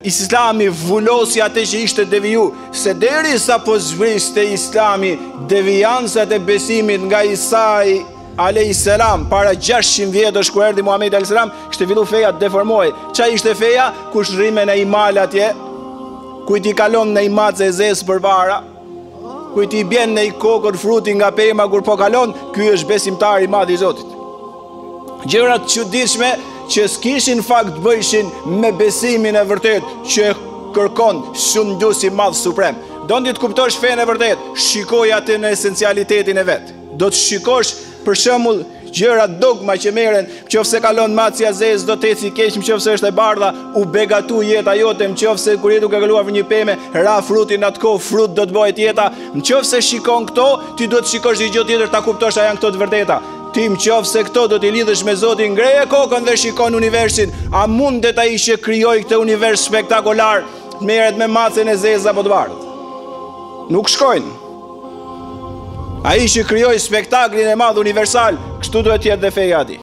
Islami vullosi atë që ishte deviju, se derisa po zvriste Islami devijancat e besimit nga Isai a.s. para 600 vjetësh kur erdhi Muhamedi a.s. kishte fillu feja të deformoj. Qa ishte feja? Kush rrime në imal atje, kujt i kalon në imace e zezë për vara, kujt i bjen në i kokër fruti nga pema kur po kalon, ky është besimtar i madh i Zotit. Gjërat çuditshme që s'kishin fakt bëjshin me besimin e vërtet që kërkon sunduesi i madh suprem. Don ti të kuptosh fenë e vërtet, shikoj atë në esencialitetin e vet. Do të shikosh për shembull gjëra dogma që merren, nëse kalon macja zez do të eci keq, nëse është e bardha u begatu jeta jote, nëse kur je duke kaluar për një pemë, ra frutin atë kohë, frut do të bëhet jeta. Nëse shikon këto, ti duhet të shikosh gjë tjetër ta kuptosh a janë këto të vërteta. Ti nëse këto do t'i lidhësh me Zotin, ngreje kokën dhe shikon universin. A mundet ai që krijoi këtë univers spektakolar merret me macën e zezë apo të bardhë? Nuk shkojnë. Ai që krijoi spektaklin e madh universal, kështu duhet të jetë dhe feja e tij.